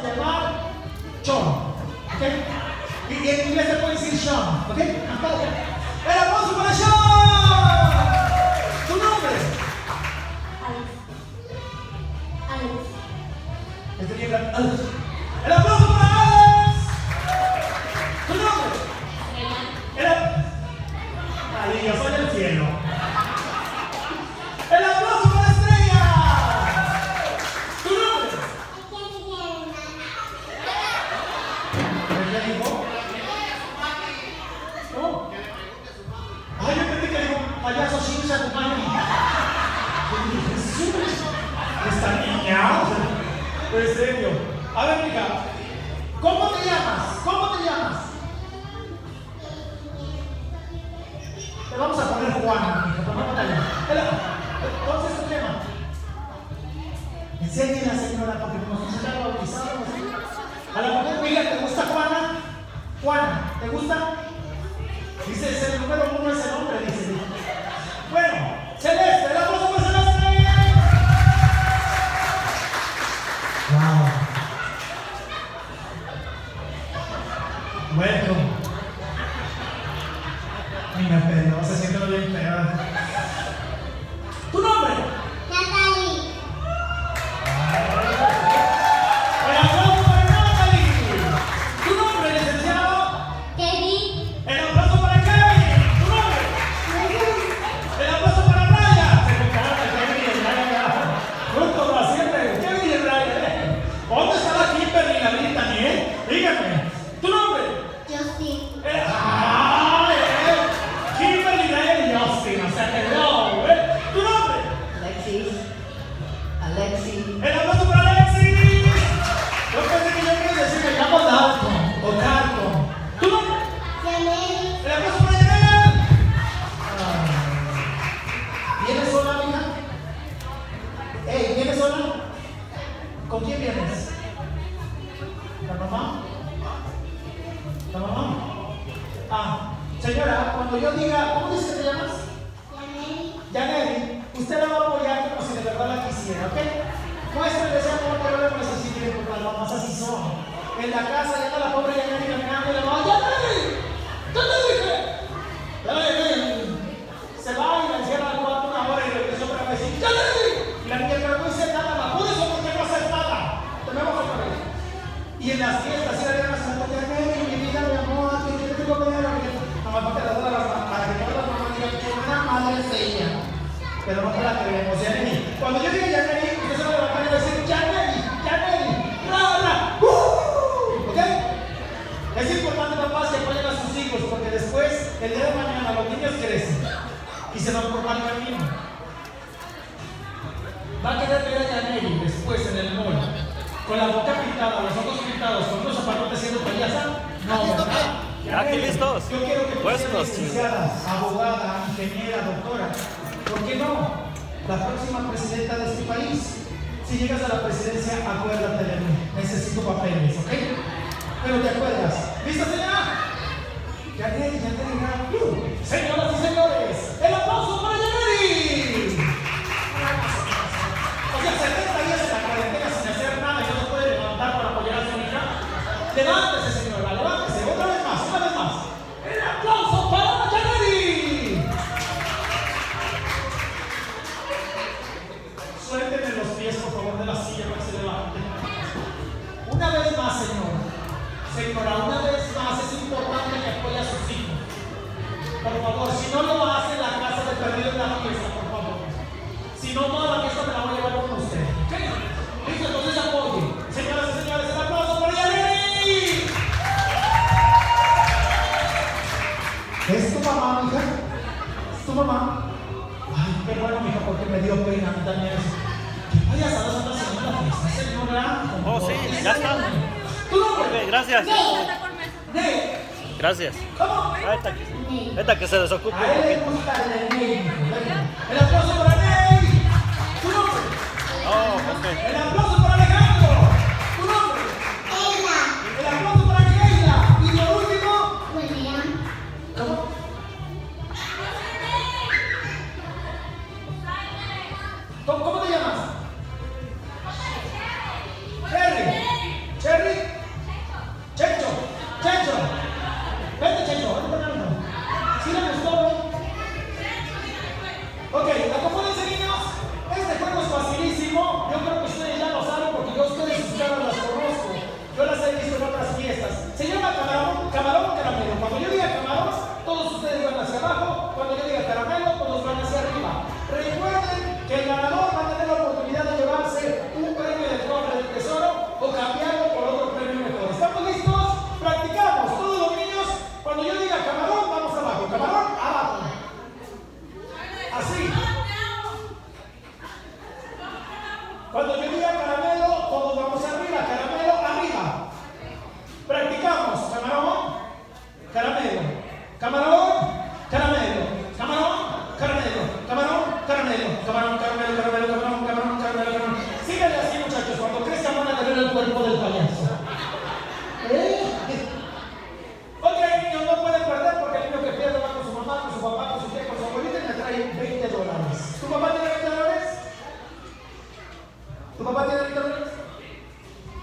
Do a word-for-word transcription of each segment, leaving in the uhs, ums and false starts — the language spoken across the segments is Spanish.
llevar Sean. ¿Ok? Y, y en inglés se puede decir Sean. ¿Ok? ¡El aplauso para Sean! ¿Tu nombre? Alex. Alex. Este bien, Alex. ¡El aplauso para Alex! ¿Tu nombre? El Ay, yo soy del cielo. ¡El aplauso para Estrella! ¿Tu nombre? ¿Qué dijo? ¿Cómo? Ay, yo entendí que dijo payaso chincha tu mano. Jesús, esta niña. En serio. A ver, mija, ¿cómo te llamas? ¿Cómo te llamas? Te vamos a poner Juana, mija, pero no te llamas. Entonces, ¿tu tema? Enséñala, señora, porque nosotros ya bautizamos. A la mujer, mira, ¿te gusta Juana? Juana, ¿te gusta? Dice, es el número uno, es el hombre, dice. Bueno, Celeste, la voz para Celeste. Wow. Bueno. Mira, pero se siente bien feo. ¿Tu nombre? Natalie. El aplauso para Natalie. ¿Tu nombre, licenciado? Kevin. El aplauso para Kevin. ¿Tu nombre? El aplauso para Brian. Se me encanta Kevin y Brian. Juntos para siempre. Kevin y Brian. ¿Dónde está la Kimberly y la Lita, eh? Dígame. ¿Tu nombre? Justin. Eh, ¡Ah! Eh. Kimberly, Brian y Justin. O sea que no, ¿eh? ¿Tu nombre? Alexis. Alexis. El aplauso para Alexis. Yo pensé que yo quería decir que llamo Dalton o Carton. ¿Tu nombre? Yaneli. El aplauso para Yanel. ¿Vienes sola, mija? Ey, ¿vienes sola? ¿Con quién vienes? ¿La mamá? ¿La mamá? Ah, señora, cuando yo diga, ¿cómo dices que te llamas? Yaneli. Yaneli, usted la va a apoyar como si de verdad la quisiera, ¿ok? Muéstrale ese amor que no le necesite, porque las mamás así son. En la casa ya está la pobre Yaneli caminando y le va, ¡Yaneli! ¿Qué te dije? ¡Yaneli! Se va y la encierra al cuarto una hora y regresó para decir, ¡Yaneli! Y la niña, pero no hice nada, ¿me apudes o por qué no haces nada? Te me vas a poner. Y en las fiestas, si la niña se me pone, Yaneli, mi vida, mi amor, ¿qué te tengo que dar? Mamá, para que la doy a las mamás, para que todas las mamás digan que una madre es ella. Pero no te la creemos, Yaneli. Cuando yo diga Yaneli, usted se va a levantar y va a decir, Yaneli, Yaneli, ra, ra, uh, ¿ok? Es importante, papás, que apoyen a sus hijos, porque después, el día de mañana, los niños crecen y se van por mal camino. Va a querer ver a Yaneli después en el mall, con la boca pintada, los ojos pintados, con unos zapatotes siendo payasa. No, ¿verdad? Ya, aquí listos. Yo quiero que tú seas Puestos. licenciada, abogada, ingeniera, doctora. ¿Por qué no? La próxima presidenta de este país. Si llegas a la presidencia, acuérdate de mí. Necesito papeles, ¿ok? Pero te acuerdas. ¿Listo, señora? Yaneli, Yaneli, Yaneli. Señoras y señores, el aplauso para Yaneli. O sea, setenta días en la cuarentena sin hacer nada y no se puede levantar para apoyar a su hija. Levántese, señora, levántese. Otra vez más, una vez más. El aplauso para Yaneli. Suéltenme los pies, por favor, de la silla para que se levante. Una vez más, señora. Señora, una vez más es importante que apoye a sus hijos. Por favor, si no lo hace, la casa de perdido en la fiesta, por favor. Si no, toda la fiesta me la voy a llevar con usted. ¿Ok? Listo, entonces apoye. Señoras y señores, el aplauso para Yaneli. ¿Es tu mamá, mija? ¿Es tu mamá? Ay, qué bueno, mija, porque me dio pena a mí también eso. ¿Qué payasadas andan haciendo en la fiesta, señora? Oh, sí, ya está. ¿Tu nombre? Ok, gracias. Ney. Gracias. ¿Cómo? Ahorita que, ahorita que se desocupe A un él le poquito. gusta el Ney. El aplauso para Ney. ¿Tu nombre? Oh, ok. El aplauso para Alejandro. ¿Tu nombre? Ella. El aplauso para Keila. Y por último, William. ¿cómo? ¿Cómo, cómo te llamas? Cherry. Cherry.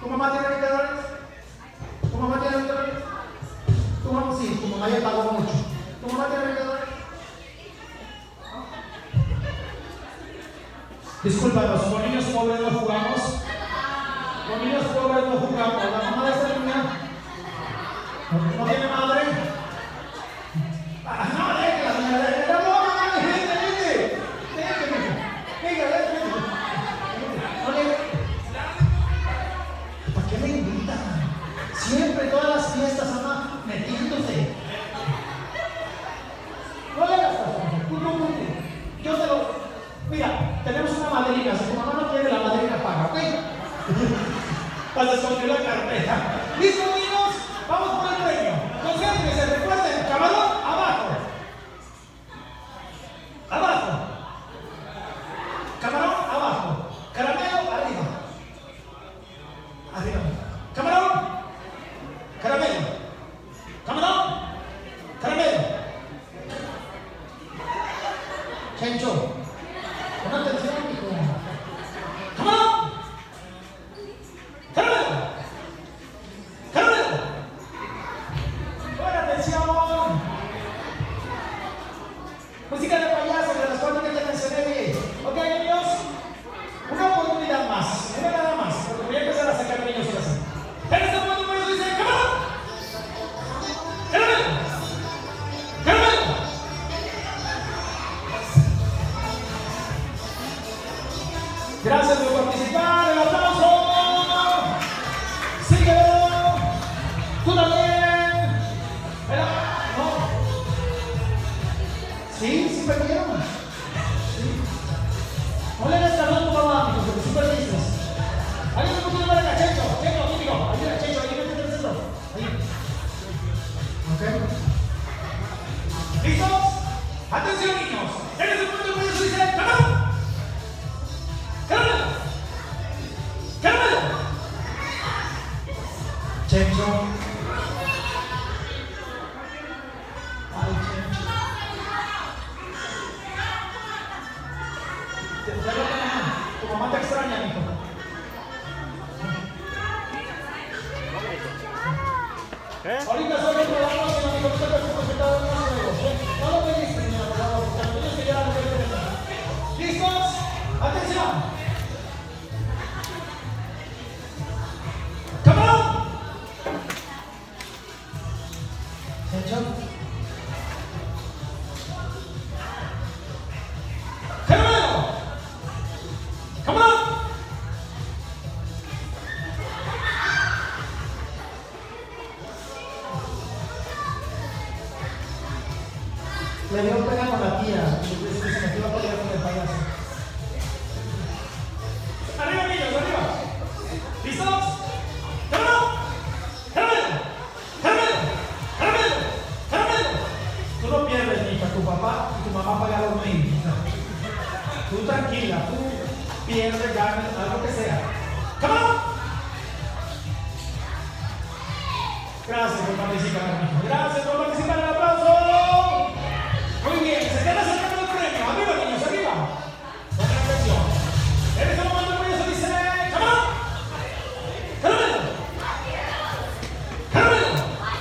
¿Tu mamá tiene veinte dólares? ¿Tu mamá tiene veinte dólares? ¿Tu mamá sí? Tu mamá ya pagó mucho. ¿Tu mamá tiene veinte dólares? Discúlpanos, con niños pobres no jugamos. Con niños pobres no jugamos. La mamá de esta niña no tiene madre. Ah, no, déjala, señora, déjala. No, no, no, vente, vente. Vente, vente. Venga, vente, vente. No le... ¿Para qué me invitan? Siempre todas las fiestas, mamá, metiéndose. No le hagas caso, tú no puedes. Yo te lo... Mira, tenemos una madrina. Si tu mamá no quiere, la madrina paga, ¿ok? Para descubrir la carpeta. ¿Listo, niños? Vamos por el premio. Concéntrense, recuerden, camarón abajo. Abajo. Camarón abajo. Caramelo arriba. Arriba. Camarón. Caramelo. Camarón. Caramelo. Chencho. Pon atención, hijo. Camarón. Caramelo. Caramelo. Pon atención. Música de payaso, de las cuatro que te mencioné bien. Ok, niños. Una oportunidad más. Una nada más. Porque voy a empezar a sacar niños ahora sí. En este momento por eso dice camarón. Caramelo. Caramelo. Gracias por participar. El aplauso. Síguelo. Tú también. Pero, no. Sí, sí perdieron. Sí. No le des calor a tu mamá, amigos, porque sí perdiste. ¿Alguien me puede llevar acá, Checho? Checho, típico. Ayuda, Checho, ahí vete en el centro. Ahí. Ok. ¿Listos? Atención, niños. En este momento por eso dice camarón. Caramelo. Caramelo. Chencho. Ay, Chencho. Te traigo a tu mamá. Tu mamá te extraña, hijo. ¿Eh? Ahorita solo te damos en la biblioteca que te está dando los juegos, ¿eh? No lo pediste, niña, por favor, porque los niños que ya no pueden tener. ¿Listos? ¡Atención! ¡Camarón! ¿Chencho? ¡Caramelo! ¡Camarón! Le dio pena con la tía, y se metió a pelear con el payaso. ¡Arriba, niños, arriba! ¿Listos? ¡Camarón! ¡Caramelo! ¡Caramelo! ¡Caramelo! ¡Caramelo! Tú no pierdes, hija, tu papá y tu mamá pagaron mil. Tú tranquila, tú pierdes, ganas, algo que sea. ¡Camarón! Gracias por participar, amigo. Gracias por participar en el aplauso. Muy bien, se están acercando el premio. Arriba, niños, arriba. Pongan atención. En este momento por eso dice camarón. Caramelo. Caramelo.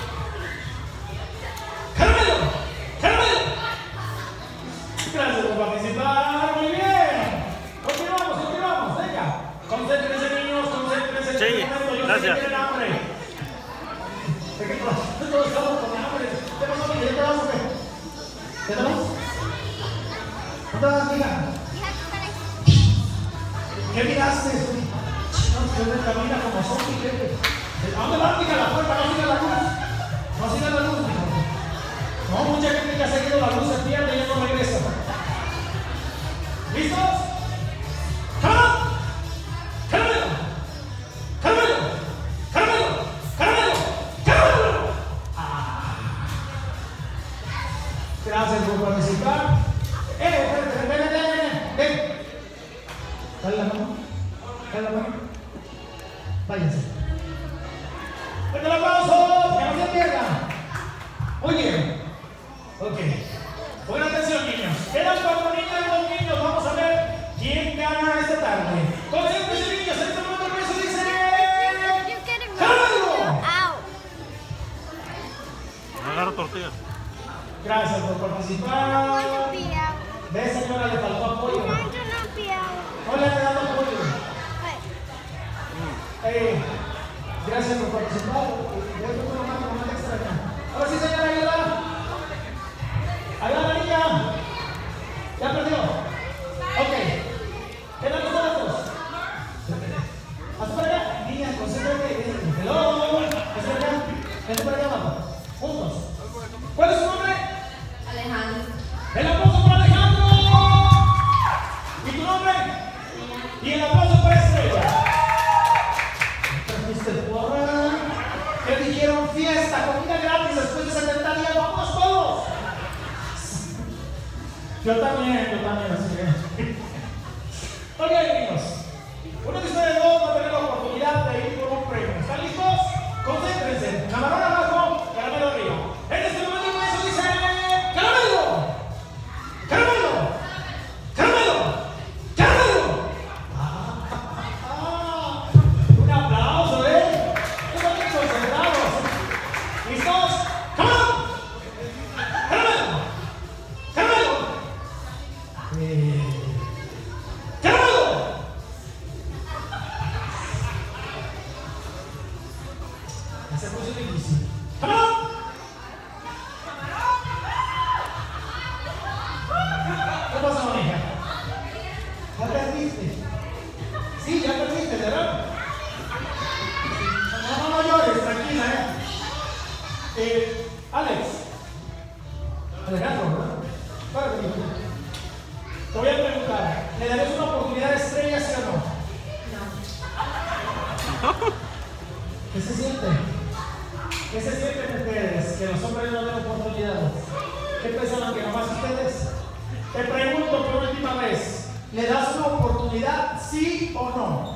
Caramelo. Caramelo. Gracias por participar. Muy bien. Continuamos, continuamos. Venga. Concéntrense, niños, concéntrense. Sí, Yo gracias. sé que tienen hambre. Sé que todos, todos estamos con hambre. ¿Tenemos hambre? ¿Ya te vas o qué? ¿Qué te vas? ¿Dónde vas, mira? ¿Qué miraste? No, se camina como zombie. ¿A dónde vas, mija? La puerta, no siga la luz. No siga la luz, mija. No, mucha gente que ha seguido la luz se pierde y ya no regresa. ¿Listos? ¡Camarón! ¡Caramelo! ¡Caramelo! ¡Caramelo! ¡Caramelo! ¡Caramelo! Ah. Gracias por participar. ¡Eh! ¡Ven, ven, ven, ven! ¡Ven! Dale la mano. Dale la mano. Váyanse. ¡Fuerte el aplauso! ¡Que no se pierdan! Muy bien. Ok. Buena atención, niños. Quedan cuatro niños y dos niños. Vamos a ver quién gana esta tarde. Concéntrense, niños. En este momento por eso dice tío. Gracias por participar. Ve, señora, le faltó apoyo. No le han dado apoyo. Eh, gracias por participar. Yo tengo una mano más extraña. Ahora sí, señora, ayuda. Ayuda, la niña. ¿Ya perdió? Ok. ¿Quedan los datos? Hasta para allá. Niña, concéntrate. Hello. Hasta para allá. Vente para allá abajo. Juntos. ¿Cuál es su nombre? Alejandro. El aplauso para Alejandro. ¿Y tu nombre? Y el aplauso para Estrella. ¿Trajiste porra? ¿Qué dijeron? Fiesta, comida gratis después de setenta días. ¡Vamos todos! Yo también, yo también, así que. Ok, niños. Uno de ustedes dos va a tener la oportunidad de ir por un premio. ¿Están listos? Concéntrense. Camarón abajo, caramelo arriba. En este momento eso dice caramelo. Caramelo. Caramelo. Caramelo. Ah, ah, ah. Un aplauso, ¿eh? Están bien concentrados. ¿Listos? ¡Camarón! ¡Caramelo! ¡Caramelo! Eh. ¡Caramelo! Ya se puso difícil. ¡Camarón! ¿Qué pasa, manija? Ya perdiste. Sí, ya perdiste, ¿verdad? No, no, no llores, tranquila, ¿eh? Eh, Alex. Alejandro, ¿verdad? Para que te voy a preguntar, ¿le darás una oportunidad de Estrella, sí o no? ¿Qué se siente? ¿Qué se sienten ustedes? Que los hombres no den oportunidades. ¿Qué pensaban que nomás ustedes? Te pregunto por última vez, ¿le das una oportunidad, sí o no?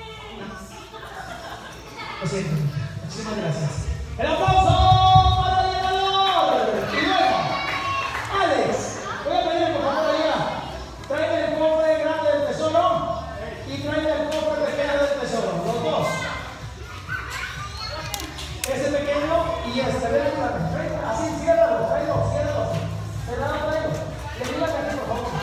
Lo siento. Muchísimas gracias. ¡El aplauso para el ganador! Y luego, Alex, voy a pedirle por favor allá, tráeme el cofre grande del tesoro y tráeme el cofre pequeño del tesoro, los dos. Ese pequeño y este, ven aquí, así, ciérralo, tráelo, ciérralo. Cerrado, tráelo. Le digo aquí, por favor.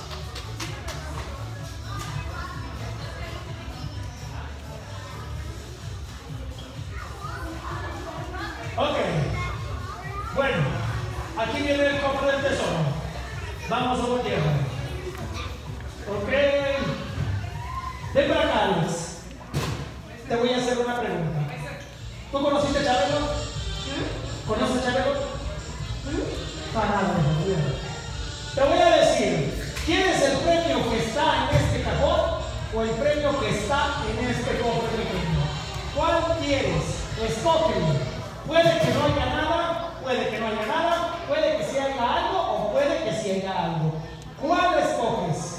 Ok. Bueno, aquí viene el cofre del tesoro. Vamos a voltearlo. Ok. Ven para acá, Alex. Te voy a hacer una pregunta. ¿Tú conociste a Chabelo? ¿Conoces a Chabelo? Para nada, te voy a decir, ¿quieres el premio que está en este cajón o el premio que está en este cofre pequeño? ¿Cuál quieres? Escoge. Puede que no haya nada, puede que no haya nada, puede que sí haya algo o puede que sí haya algo. ¿Cuál escoges?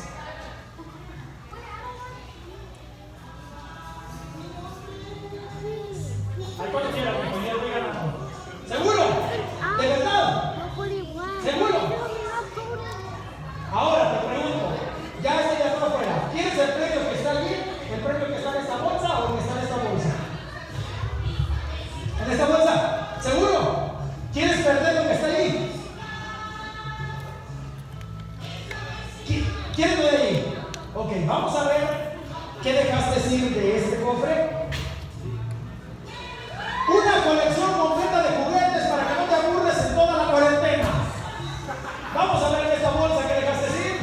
¿Al cual quieras, mi compañero? Voy ganando. ¿Seguro? ¿De verdad? ¿Seguro? Ahora te pregunto, ya este ya está afuera. ¿Quieres el premio que está allí? ¿El premio que está en esta bolsa o el que está en esta bolsa? ¿En esta bolsa? ¿Seguro? ¿Quieres perder lo que está allí? ¿Quieres lo de allí? Ok, vamos a ver qué dejaste ir de este cofre. Una colección completa de juguetes para que no te aburres en toda la cuarentena. Vamos a ver en esta bolsa que dejaste ir.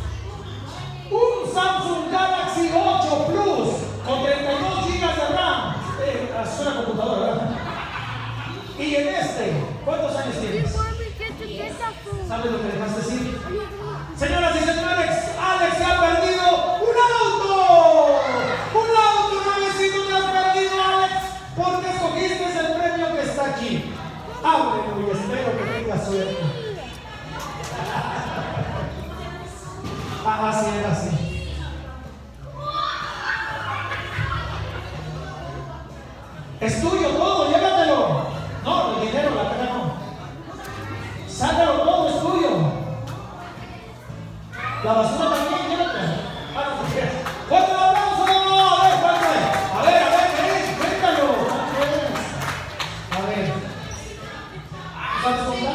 Un Samsung Galaxy ocho Plus con treinta y dos gigas de RAM. Eh, es una computadora, ¿verdad? Y en este, ¿cuántos años tienes? ¿Sabes lo que dejaste ir? Señoras y señores, Alex se ha perdido un auto. Un auto, nuevecito te has perdido, Alex, porque escogiste el premio que está aquí. Ábrelo y espero que tengas suerte. Ah, así era, así. Es tuyo todo, llévatelo. No, el dinero, la pena no. Sácalo todo, es tuyo. La basura también, llévatela. Ah, no te quieres. ¡Fuerte el aplauso! A ver, fuerte. A ver, a ver, ¿qué es? Cuéntalo. ¿Qué es? A ver. ¿Cuántos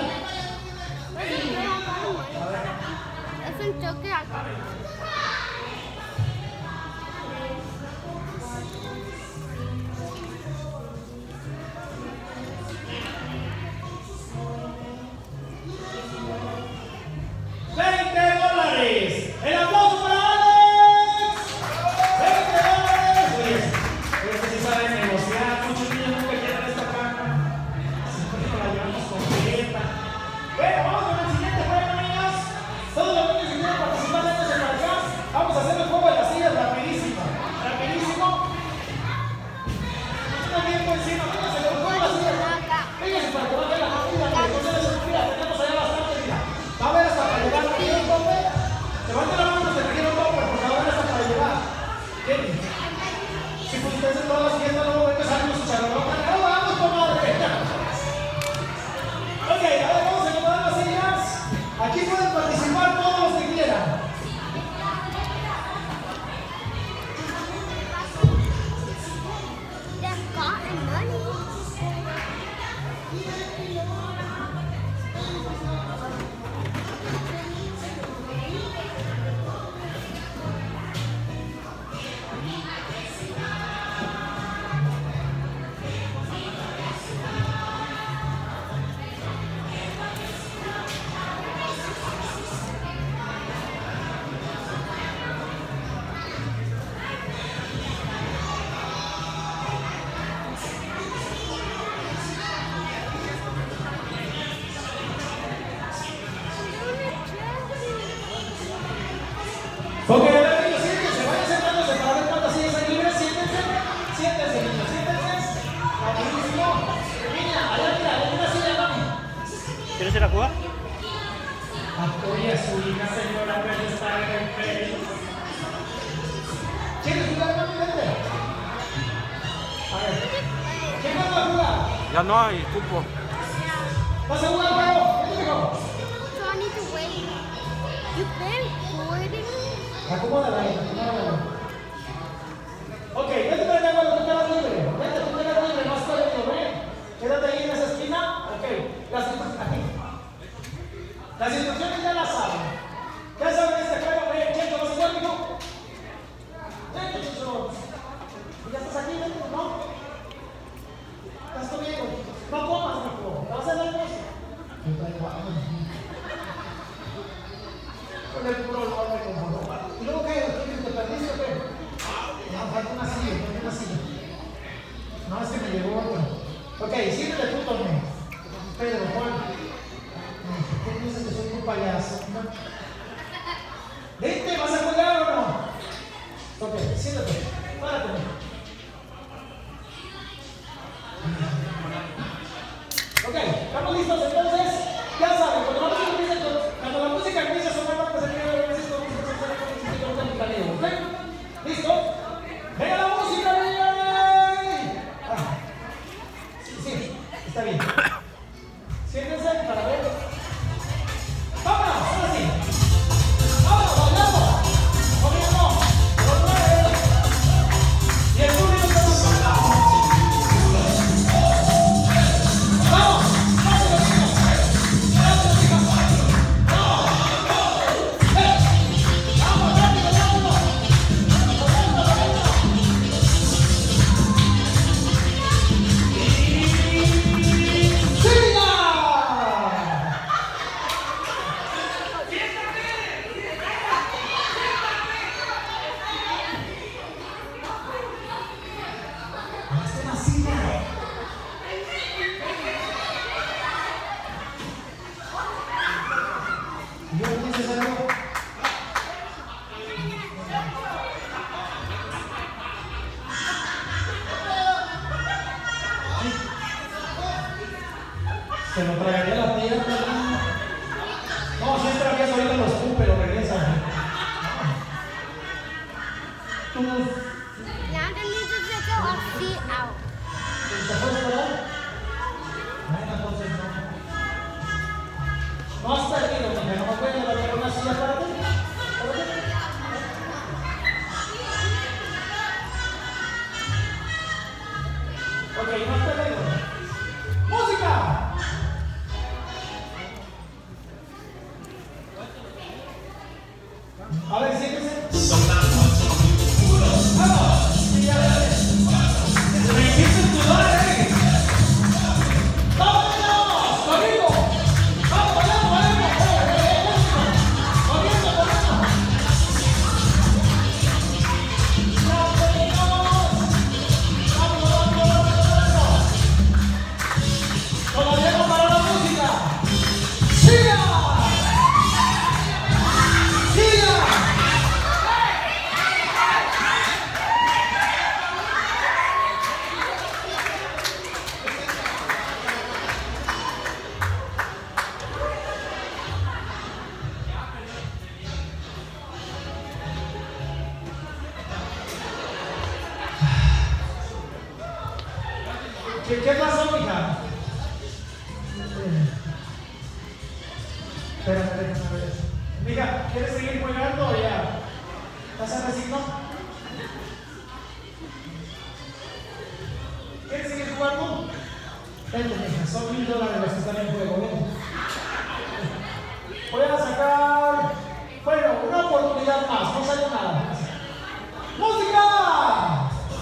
hija, señora, que está en el pecho. ¿Quieres jugar con mi gente? A ver. ¿Quién más va a jugar? Ya no hay cupo. ¿Vas a jugar juego? ¿Qué te digo? So I need to wait. You're very bored. Acomódala ahí, acomódala ahí. Ok, vete para acá cuando tú quedas libre. Vete, tú quedas libre, no estoy libre, ven. Quédate ahí en esa esquina. Ok, las instrucciones, aquí. Las instrucciones ya las saben. Ya saben este juego, ven, ¿quién te vas a jugar, mijo? Vente, chucho. ¿Ya estás aquí, vente, no? ¿Estás comiendo? No comas, mijo. ¿Te vas a dar almuerzo? Con el puro olor me conformo. ¿Y luego qué? ¿Te perdiste o qué? No, falta una silla, falta una silla. No, es que me llegó otro. Ok, siéntate tú, Tomé. Pedro, Juan. ¿Qué piensas que soy un payaso? ¿No? Vente, ¿vas a jugar o no? Ok, siéntate. Párate. Ok, ¿estamos listos entonces? Ya saben, cuando la música empieza, cuando la música empieza a sonar, pues se tiene que ver esto, ¿ok? ¿Listo? ¡Venga la música, venga! Ah. Sí, sí, está bien. Siéntense para ver. ¡Vámonos! ¡Ahora sí! ¡Vámonos, bailando! ¡Corriendo! ¡Los nueve! ¡Y el público está más ¡vamos! ¡Rápido, chicos! ¡Rápido, chicos! ¡No! ¡Eh! ¡Vamos, rápido, rápido! ¡Corriendo, corriendo! ¡Siga! ¡Hazte la silla! ¿Yo no piensas algo? Se lo tragaría la tía. No, si es travieso ahorita lo escupe, lo regresa. Tú, Now they need to take our feet out. ¿te puedes parar? Bueno, entonces no. No has perdido, mija, no me puedes levantar una silla para ti. Ok, no has perdido. ¡Música! A ver, siéntese. ¡Vamos! Sí, ya ves. ¡Me hiciste sudar, eh! ¡Vámonos! ¡Corriendo! ¡Vamos, vamos, vamos! ¡Corriendo, corriendo! ¡Vámonos! ¡Vámonos, vámonos, vámonos! ¡Todavía no paró la música! ¡Siga! ¡Siga! ¿Qué, ¿Qué pasó, mija? Espérame, déjame ver. Mija, ¿quieres seguir jugando o ya? ¿Estás a reciclo? ¿Quieres seguir jugando? Vente, mija, son mil dólares los que están en juego, ven. Voy a sacar, bueno, una oportunidad más, no sale nada. ¡Música!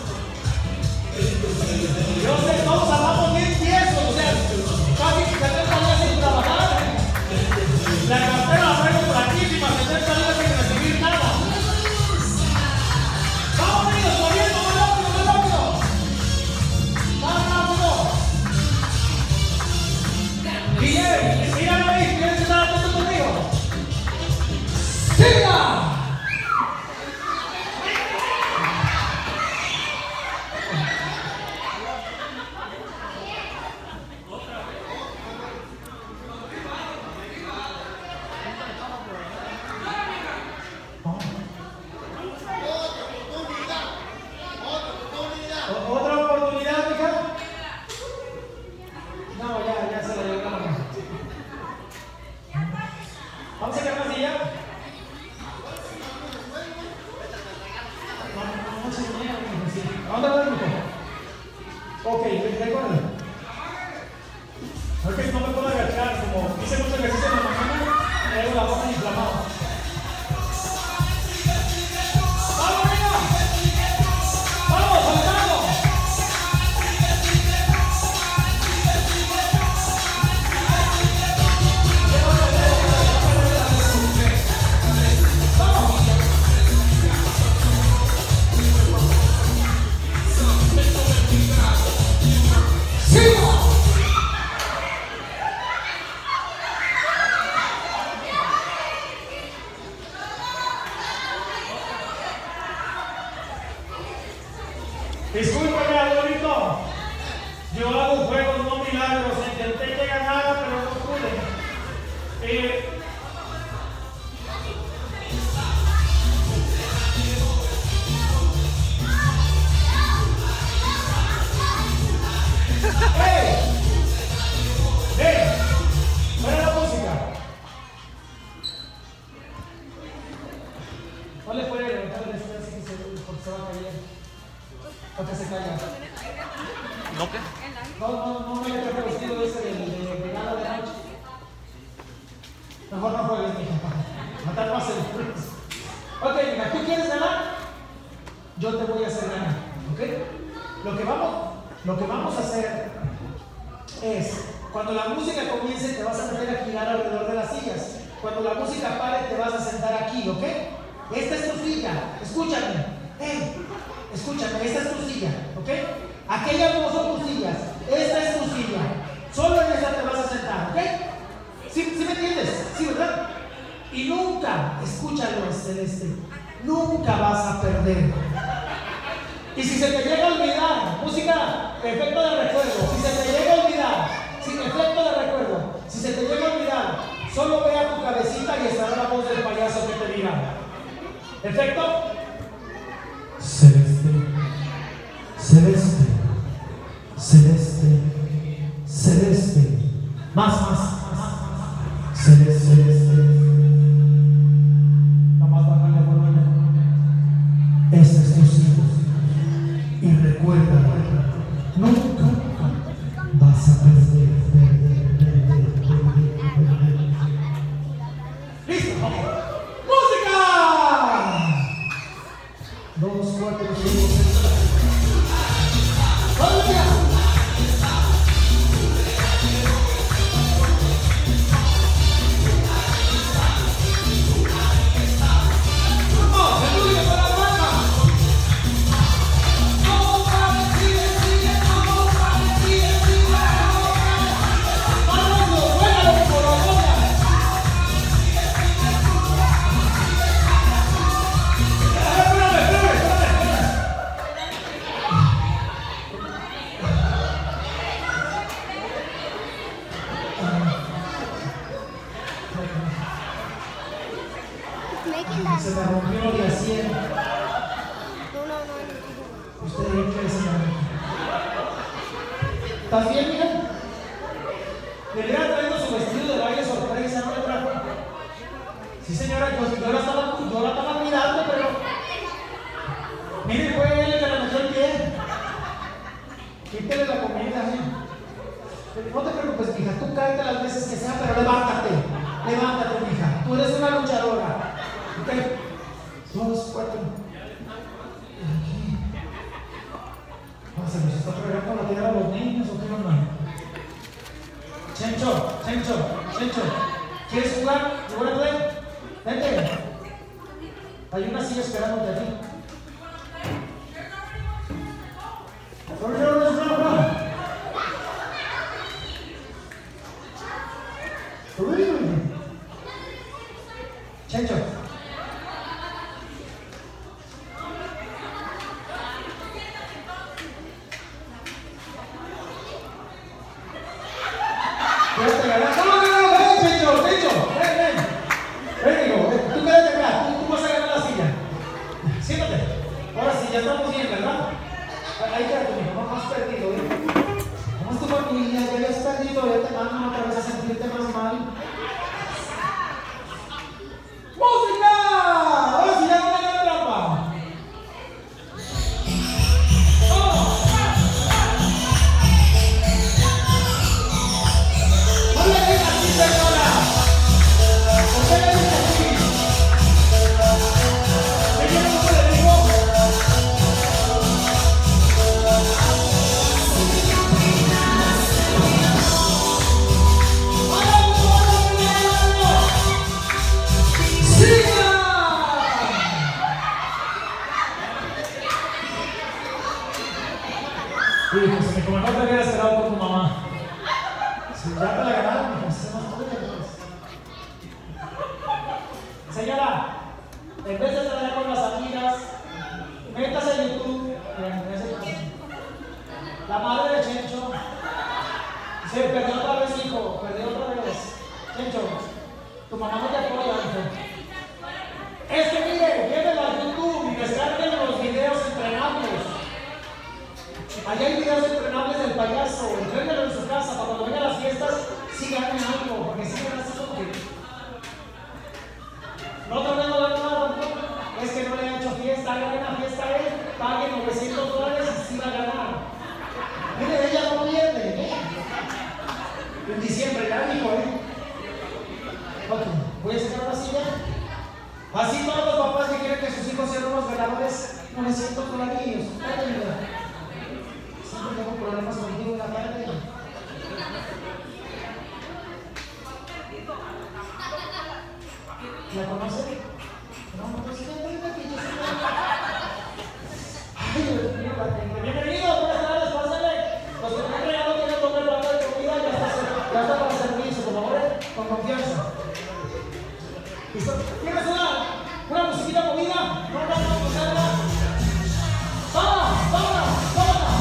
Yo sé, todos hablamos bien tiesos, o sea, casi que tres días sin trabajar. La cartera la traigo franquísima, que tres días sin recibir nada. ¡Vamos, amigos, corriendo, más rápido, más rápido! ¡Más rápido! Guillermo, míralo ahí, ¿quieres estar atento conmigo? ¡Siga! córrele. Ok, no me puedo agachar, como hice mucho ejercicio en la mañana, me hago la boca inflamada. ¡Vamos, venga! ¡Vamos, saltando! Discúlpeme, Alorito. Yo hago juegos, no milagros. Intenté que ganara, pero no pude. Eh, ¡Hey! ¡Hey! ¡Fuera la música! No le puede levantar el estrés y se, porque se va a caer. ¿Para que se caiga? ¿No qué? No, no, no me le traje vestido ese de, de, de gala de noche. Mejor no juegues, mija, para matar más el estrés. Ok, mija, ¿tú quieres ganar? Yo te voy a hacer ganar, ¿ok? Lo que vamos, lo que vamos a hacer es, cuando la música comience, te vas a meter a girar alrededor de las sillas. Cuando la música pare, te vas a sentar aquí, ¿ok? Esta es tu silla, escúchame. ¡Hey! Escúchame, esta es tu silla, ¿ok? Aquellas no son tus sillas, esta es tu silla. Solo en esa te vas a sentar, ¿ok? ¿Sí, sí me entiendes? Sí, ¿verdad? Y nunca, escúchalo, Celeste, nunca vas a perder. Y si se te llega a olvidar, música, efecto de recuerdo, si se te llega a olvidar, sin efecto de recuerdo, si se te llega a olvidar, solo ve a tu cabecita y estará la voz del payaso que te dirá. ¿Efecto? Celeste, celeste, celeste, celeste, más, más, más, celeste, celeste, nomás bájale el volumen. Esta es tu silla y recuerda, nunca vas a perder, perder, perder, perder, perder. ¡Listo! ¡Música! Dos, cuatro, cinco, seis. ¡Vamos ya! ¡Vamos! ¡Aleluya para la banda! ¡Vamos para el sigue, sigue! ¡Vamos para el sigue, sigue! ¡Vamos! ¡Juégalo por la boca! Making that. Se me rompió de a cien. No, no, no, no. Usted dice que es una... ¿Estás bien, mija? Le hubiera traído su vestido de baile sorpresa, ¿no le trajo? Sí, señora, yo, yo, la estaba, yo la estaba mirando, pero... Mire, fue él el que le metió el pie. Quítele la comida, ¿eh? No te preocupes, mija, tú cállate las veces que sea, pero levántate. Levántate, mija. Tú eres una luchadora. Ok. Dos, cuatro. Aquí. ¿Se nos está pegando la tierra a los niños o qué onda? Chencho, Chencho, Chencho. ¿Quieres jugar? ¿You wanna play? Vente. Hay una silla esperándote aquí. No, no, no, no, no. Chencho. Quédate acá. No, no, no, ven, Chencho, Chencho. Ven, ven. Ven, hijo, ven. Tú quédate acá. Tú, tú vas a ganar la silla. ¿Sí o no? Siempre hubiera esperado por tu mamá. Si ya te la ganaron, pues se nos puede. Señora, en vez de estar con las amigas, métase a YouTube. La madre de Chencho se perdió otra vez, hijo. Perdió otra vez. Chencho, tu mamá no te apoya, hijo. Es que mire, llévelo a YouTube y descarguen los videos entrenables. Allá hay videos entrenables del payaso. Entrénelo en su casa para cuando vengan las fiestas, sí ganen algo. Porque si ganan así como que. No te hablando de nada, es que no le han hecho fiesta, hagan una fiesta a él, paguen novecientos dólares y sí va a ganar. Mire, ella no pierde, ¿eh? En diciembre ya dijo, ¿eh? Ok, voy a sacar una silla. Así todos los papás que quieren que sus hijos sean unos ganadores, novecientos dólares. Siempre tengo problemas contigo en la tarde. ¿La conoce? No, no, no, sí, no, no, no, no. Bienvenidos, buenas tardes, pásale. Los que me han regalado tienen que comer plato de comida, ya está, ya está para servirse, por favor, con confianza. ¿Listo? ¿Tienes una, una musiquita movida? No, no, no, pues nada. ¡Vámonos, vámonos, vámonos!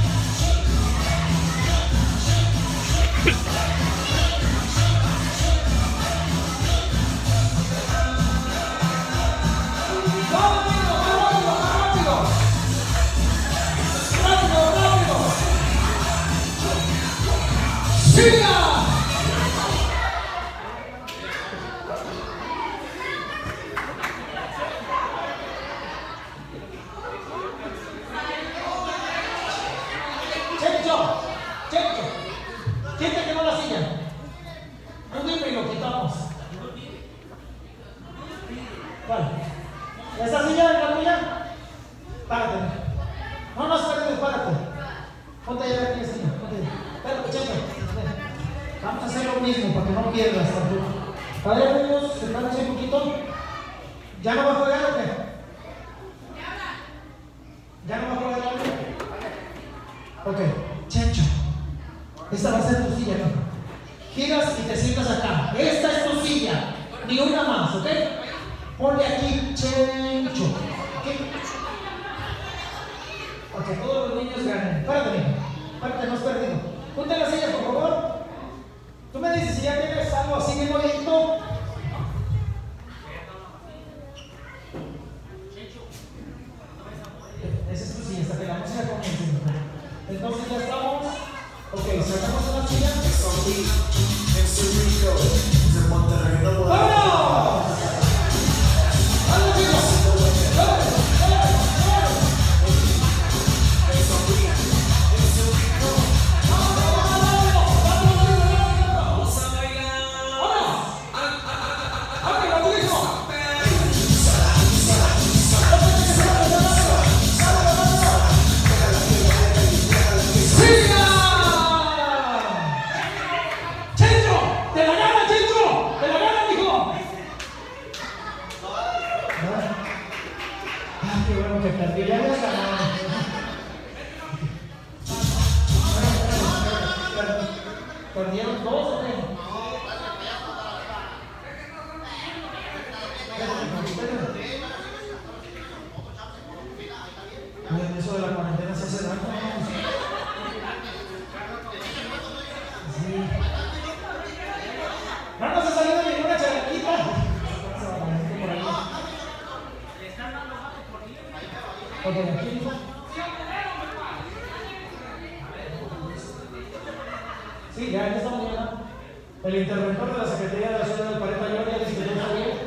Sí, ya, esta mañana, el interventor de la Secretaría de la Ciudad del Pareta Lloria dice que yo sabía.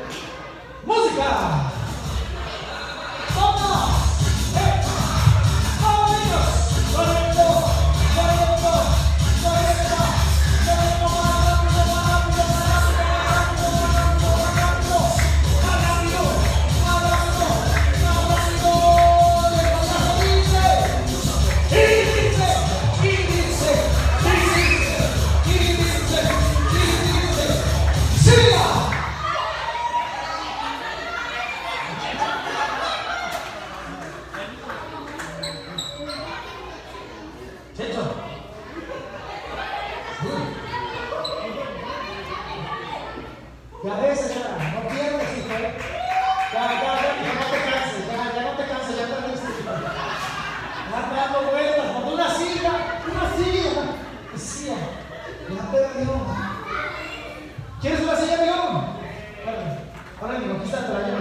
¡Música! ¡Vamos! ¡Eh! ¡Vamos, niños! ¡Correcto! ¡Correcto! ¡Correcto! ¡Correcto! ¡Más rápido, más rápido, más rápido, más rápido, más rápido, más rápido! ¡Más rápido! ¡Más rápido! ¡De pasaje dice! ¡Y dice! ¡Y dice! ¡Y dice! ¡Y dice! ¡Y dice! ¡Siga! La de esa ya, no pierdes, hijo. Ya, ya, ya, hijo, no te canses, ya, ya no te canses, ya perdiste, hijo. Ya dando vueltas, por una silla, una silla. Silla, ya perdió. ¿Quieres una silla, amigo? Bueno, ahora amigo, aquí está por allá.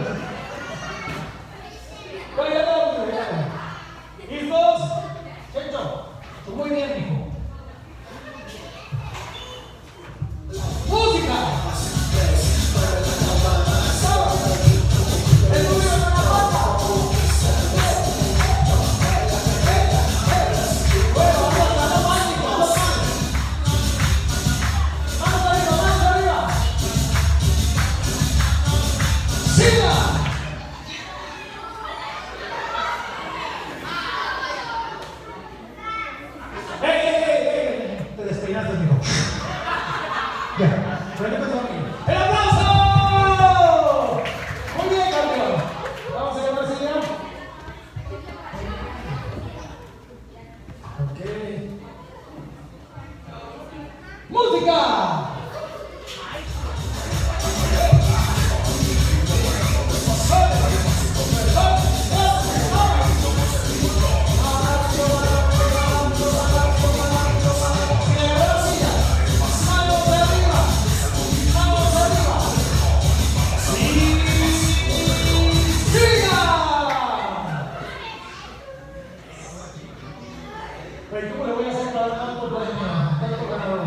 Bueno, ya todo, amigo, ya. ¿Listos? Checho, tú muy bien, hijo. ¡Música! ¡El número de la banda! ¡Bueno, vamos, vamos, vamos, vamos! ¡Vamos arriba, vamos arriba! ¡Siga! ¡Ey, ey, ey, ey! Te despeinaste, amigo. Ya, pero no te ¡el aplauso! Muy bien, campeón. Vamos a ver una señal. Ok. ¡Música! Pero ¿cómo le voy a hacer para tanto premio? Tanto ganador.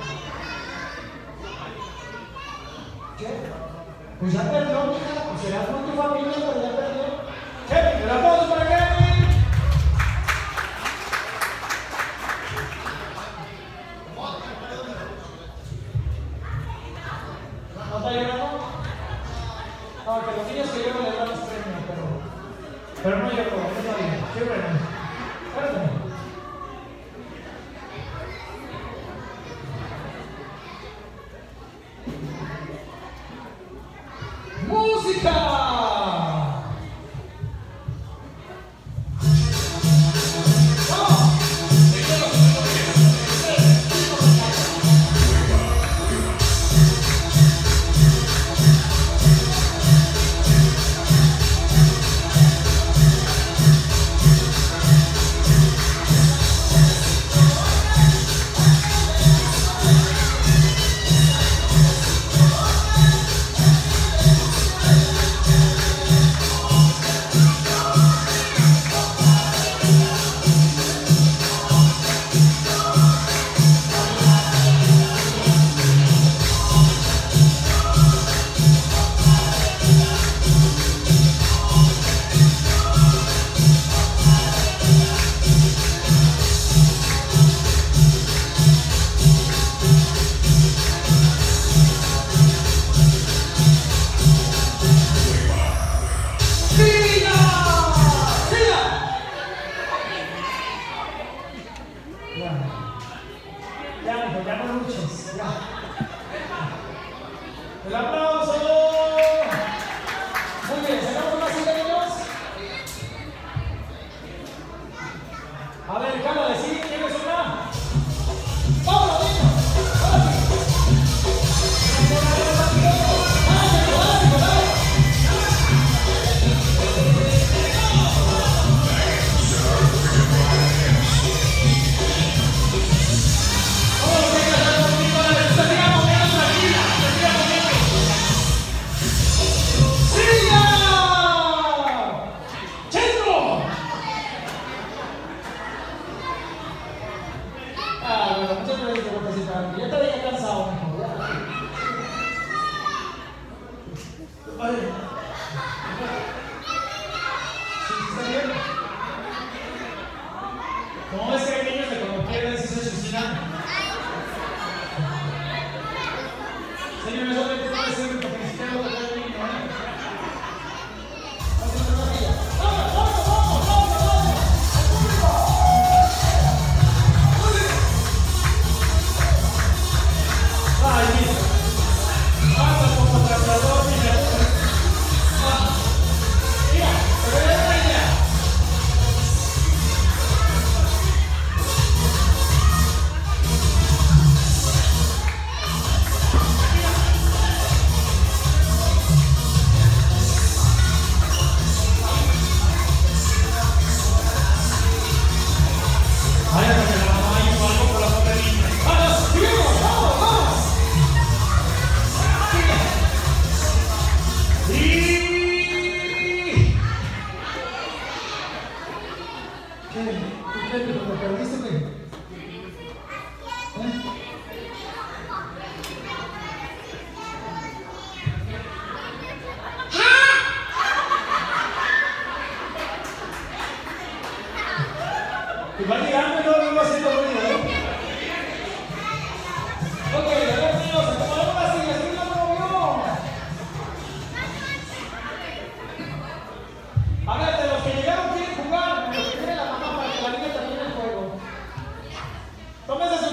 ¿Qué? Pues ya perdió, mija. Pues serás con tu familia, pero ya perdió. Kevin, el aplauso para Kevin. ¿No está llorando? No, que los niños que lloran les dan los premios, pero... Pero no lloró, no está bien. Qué bueno. Espérate. ¡Música! El aplauso. Muy bien, sacamos una silla, niños. A ver, cámara, ¿sí? ¿Quieres una? ¡Vámonos, niños! ¡Ahora sí! Ya te había cansado, mijo. Vale. ¿Sí está bien? ¿Cómo es que hay niños que cuando pierden sí se suicidan? Señor, eso le puede decir porque ni siquiera lo que el niño, ¿eh? Vamos a una silla. ¡Vamos, vamos, vamos, vamos, vamos! ¡Ay, mira! ¡Pasa como tratador, mira! Tómese su